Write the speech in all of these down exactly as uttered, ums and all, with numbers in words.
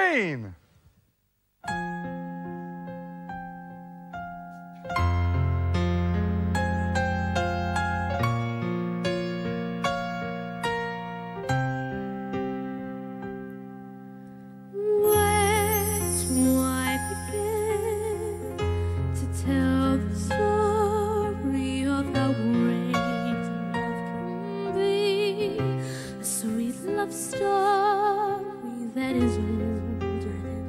rain. Love story that is older than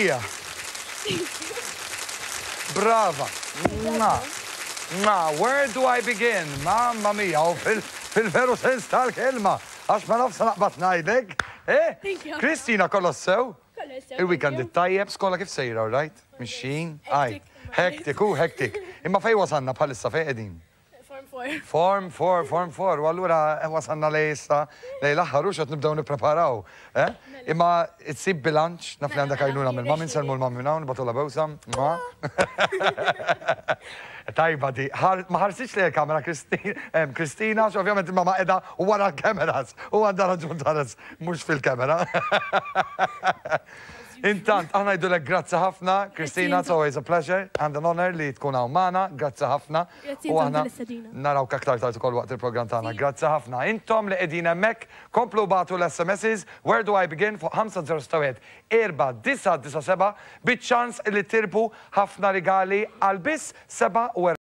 Mija. Brava. Ma. Ma, where do I begin? Mamma mia, u fil-veru sens tal-kelma. Għax ma nafsa naqbat najdek. Eh? Kristina, kollos sew? Il-weekend it-tajjeb, skola kif sejra, all right? Mixin? Aj. Hektik, u hektik. Imma fej wasanna bħalissa fej edin? Form four. Form four, form four. U allura wasanna lejsta, lej l-aħħar uxot nibdaw nipreparaw. Imma it-sib bilanċ, naf li għandek għajnuna mill-mammin, selmu l-mammina, nibatu la bawsam. Tajba di, ma ħarsitx li l-kamera Kristina, ovvjament imma ma edha u wara l-kameras, u għandha raġun taras, mux fil-kamera. Intant, aħna jdu l grazzi ħafna, Kristina, it's always a pleasure and an honor li tkun hawn magħna, grazzi ħafna. U aħna naraw kaktar tard ukoll waqt il-programm tagħna, grazzi ħafna. Intom li qegħdin hemmhekk, komplu batu l-S M Ss, where do I begin fuq ħamsa żewġ stawet erba' disa' disa' seba' biċ-ċans li tirbu ħafna rigali għal biss seba' u